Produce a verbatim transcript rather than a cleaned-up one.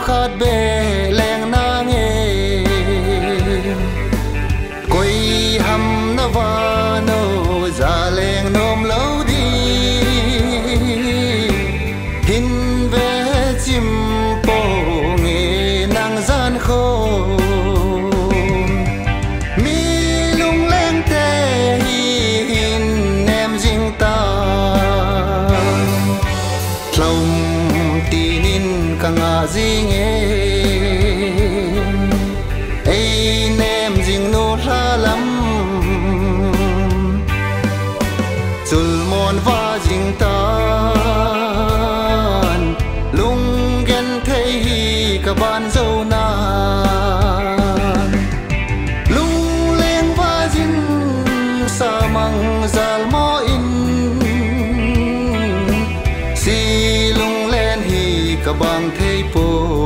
khát bề leng na nghe quay hầm na va nô già leng nôm lâu đi hin về chim po nghe nang gian khô mi lung leng te hin em ding ta lòng tinin kang a ding em ai nem ding no la lam chul mon va ding tan lung gen thei hi ka ban zo na lung leng va jin sa mang zal mo in si lung len hi ka bang thei po